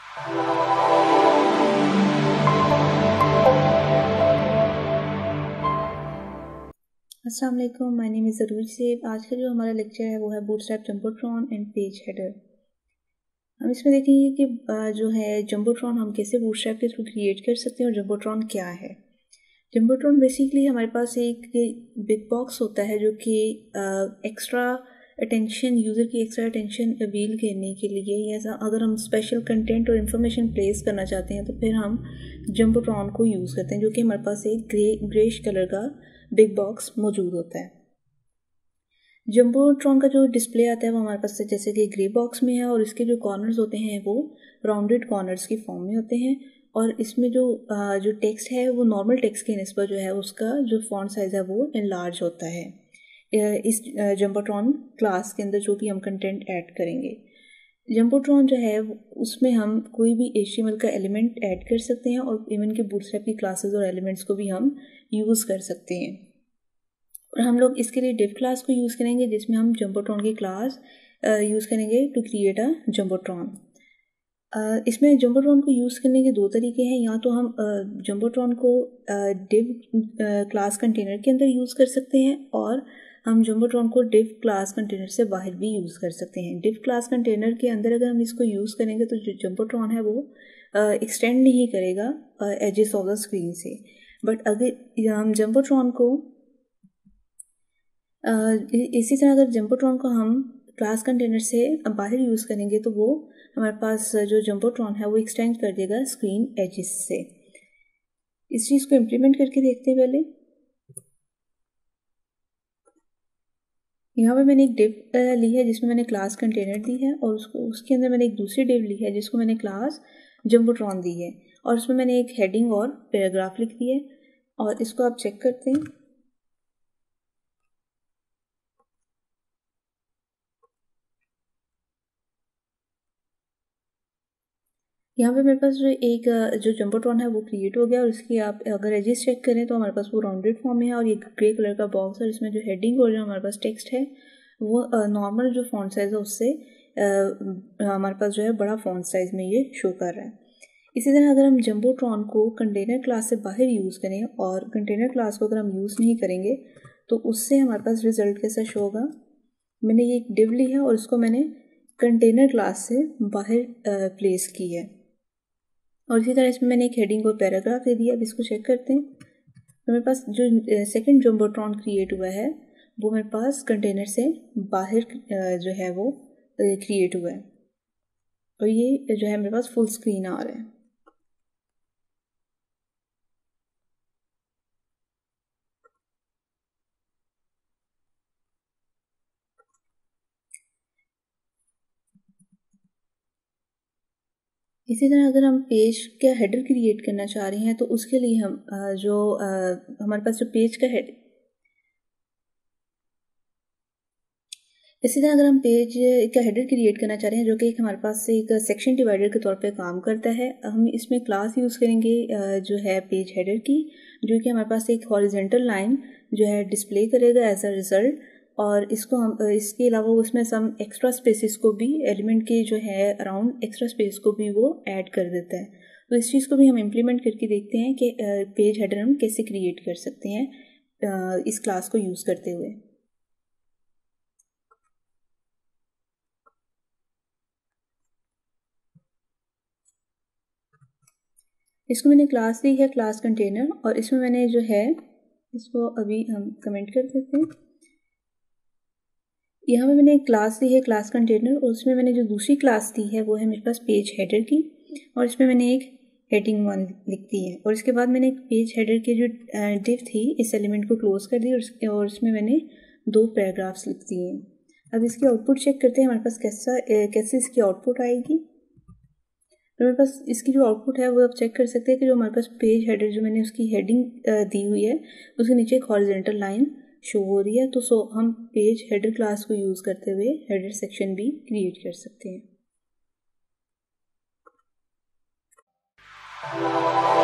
अस्सलाम वालेकुम, my name is ज़रूर सेब। आज का जो हमारा लेक्चर है वो है bootstrap jumbotron and page header. हम इसमें देखेंगे कि जो है जंबोट्रॉन हम कैसे बूटस्ट्रैप के थ्रू क्रिएट कर सकते हैं और जंबोट्रॉन क्या है। जंबोट्रॉन बेसिकली हमारे पास एक बिग बॉक्स होता है जो कि एक्स्ट्रा अटेंशन यूज़र की एक्स्ट्रा अटेंशन अवील करने के लिए, या अगर हम स्पेशल कंटेंट और इन्फॉर्मेशन प्लेस करना चाहते हैं तो फिर हम जंबोट्रॉन को यूज़ करते हैं, जो कि हमारे पास एक ग्रेश कलर का बिग बॉक्स मौजूद होता है। जंबोट्रॉन का जो डिस्प्ले आता है वो हमारे पास जैसे कि ग्रे बॉक्स में है, और इसके जो कॉर्नर्स होते हैं वो राउंडेड कॉर्नर्स की फॉर्म में होते हैं, और इसमें जो टेक्स्ट है वो नॉर्मल टेक्स्ट के निस्बत जो है उसका जो फॉन्ट साइज़ है वो इनलार्ज होता है। इस जंबोट्रॉन क्लास के अंदर जो भी हम कंटेंट ऐड करेंगे, जंबोट्रॉन जो है उसमें हम कोई भी HTML का एलिमेंट ऐड कर सकते हैं, और इवन के बूटस्ट्रैप की क्लासेस और एलिमेंट्स को भी हम यूज़ कर सकते हैं। और हम लोग इसके लिए डिव क्लास को यूज़ करेंगे, जिसमें हम जंबोट्रॉन की क्लास यूज़ करेंगे टू क्रिएट अ जंबोट्रॉन। इसमें जंबोट्रॉन को यूज़ करने के दो तरीके हैं। या तो हम जंबोट्रॉन को डिव क्लास कंटेनर के अंदर यूज़ कर सकते हैं, और हम जंबोट्रॉन को डिव क्लास कंटेनर से बाहर भी यूज़ कर सकते हैं। डिव क्लास कंटेनर के अंदर अगर हम इसको यूज़ करेंगे तो जो जंबोट्रॉन है वो एक्सटेंड नहीं करेगा एजेस ऑफ द स्क्रीन से। बट अगर हम जंबोट्रॉन को इसी तरह अगर जंबोट्रॉन को हम क्लास कंटेनर से बाहर यूज़ करेंगे तो वो हमारे पास जो जंबोट्रॉन है वो एक्सटेंड कर देगा स्क्रीन एजेस से। इस चीज़ को इम्प्लीमेंट करके देखते हैं। पहले यहाँ पे मैंने एक डिव ली है जिसमें मैंने क्लास कंटेनर दी है, और उसके अंदर मैंने एक दूसरी डिव ली है जिसको मैंने क्लास जंबोट्रॉन दी है, और उसमें मैंने एक हेडिंग और पैराग्राफ लिख दी है। और इसको आप चेक करते हैं। यहाँ पे मेरे पास जो जंबोट्रॉन है वो क्रिएट हो गया, और इसकी आप अगर एजेस चेक करें तो हमारे पास वो राउंडेड फॉर्म में है, और ये ग्रे कलर का बॉक्स है। इसमें जो हेडिंग और जो हमारे पास टेक्स्ट है वो नॉर्मल जो फॉन्ट साइज़ है उससे हमारे पास जो है बड़ा फॉन्ट साइज़ में ये शो कर रहा है। इसी तरह अगर हम जंबोट्रॉन को कंटेनर क्लास से बाहर यूज़ करें, और कंटेनर क्लास को अगर हम यूज़ नहीं करेंगे तो उससे हमारे पास रिजल्ट कैसा शो होगा। मैंने ये एक डिव ली है और इसको मैंने कंटेनर क्लास से बाहर प्लेस की है, और इसी तरह इसमें मैंने एक हेडिंग और पैराग्राफ दे दिया। अब इसको चेक करते हैं तो मेरे पास जो सेकंड जंबोट्रॉन क्रिएट हुआ है वो मेरे पास कंटेनर से बाहर जो है वो क्रिएट हुआ है, और ये जो है मेरे पास फुल स्क्रीन आ रहा है। इसी तरह अगर हम पेज का हेडर क्रिएट करना चाह रहे हैं तो उसके लिए हम हमारे पास जो पेज का हेड इसी तरह अगर हम पेज का हेडर क्रिएट करना चाह रहे हैं, जो कि हमारे पास से एक सेक्शन डिवाइडर के तौर पे काम करता है, हम इसमें क्लास यूज़ करेंगे जो है पेज हेडर की, जो कि हमारे पास एक हॉरिजेंटल लाइन जो है डिस्प्ले करेगा एज अ रिज़ल्ट। और इसको हम इसके अलावा उसमें सम एक्स्ट्रा स्पेसिस को भी एलिमेंट के जो है अराउंड एक्स्ट्रा स्पेस को भी वो ऐड कर देता है। तो इस चीज़ को भी हम इम्प्लीमेंट करके देखते हैं कि पेज हेडर हम कैसे क्रिएट कर सकते हैं इस क्लास को यूज़ करते हुए। इसको मैंने क्लास दी है क्लास कंटेनर, और इसमें मैंने जो है इसको अभी हम कमेंट कर देते हैं। यहाँ पे मैंने एक क्लास दी है क्लास कंटेनर, और उसमें मैंने जो दूसरी क्लास दी है वो है मेरे पास पेज हेडर की, और इसमें मैंने एक हेडिंग 1 लिख दी है। और इसके बाद मैंने एक पेज हेडर की जो डिव थी इस एलिमेंट को क्लोज कर दी, और इसमें मैंने 2 पैराग्राफ्स लिख दिए हैं। अब इसकी आउटपुट चेक करते हैं हमारे पास कैसे इसकी आउटपुट आएगी। तो मेरे पास इसकी जो आउटपुट है वो आप चेक कर सकते हैं कि जो हमारे पास पेज हेडर जो मैंने उसकी हेडिंग दी हुई है उसके नीचे एक हॉरिजॉन्टल लाइन शो हो रही है। तो हम पेज हेडर क्लास को यूज़ करते हुए हेडर सेक्शन भी क्रिएट कर सकते हैं।